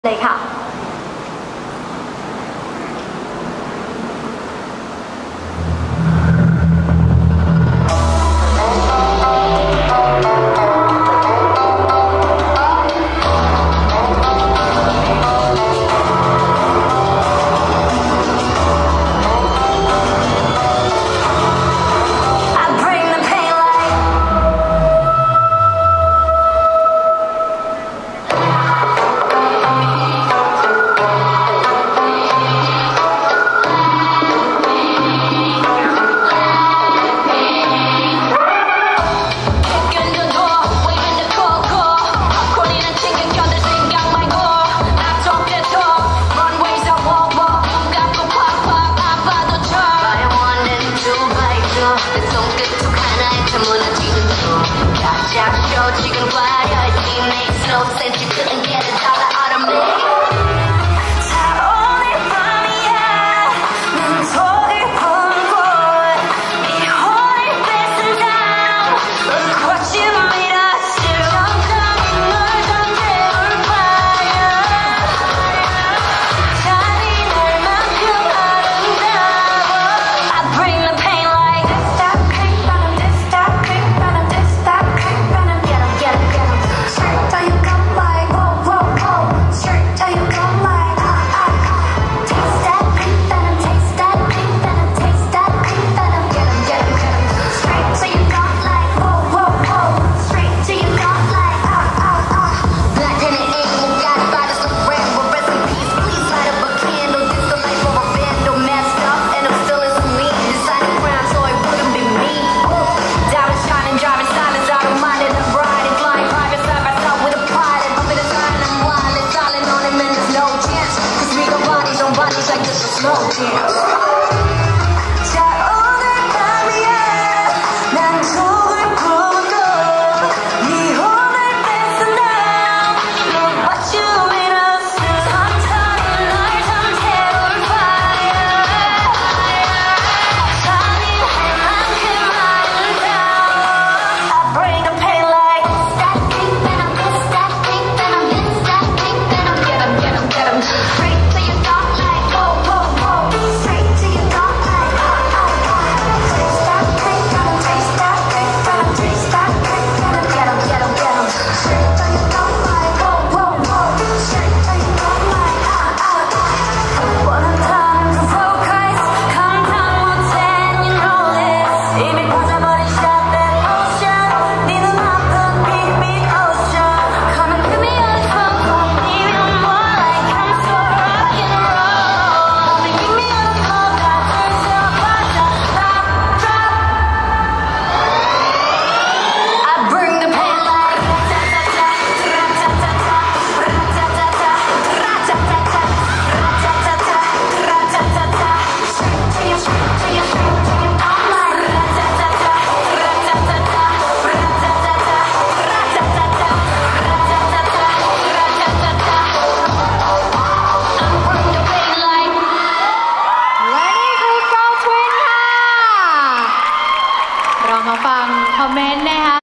เลยค่ะ지금 화려해 It makes no sense You couldn't get a dollar out of me 차오는 밤이야 난 속을 본 곳 이 혼을 뺏은 down Look what you made us do 점점 널 던져올 fire 잔인할 만큼 아름다워 I bring the pain like This that pain venom This that pain venom This that pain venom Straight till you come like whoa, whoa, whoa Straight till you come like Taste that pink venom Taste that pink venom Taste that pink venom Get 'em Straight till you come like whoa, whoa, whoa Straight till you come like Black and it ain't who got it by just a ramble Rest in peace, please light up a candle This the life of a vandal Messed up and I'm still in some meat Deciding crime so it wouldn't be me Diamond shining, driving silence I don't mind it, I'm riding Flying private side by side with a pilot Up in the sky and I'm wild It's silent on him and there's no chance Cause we got bodies on bodies like this is no chance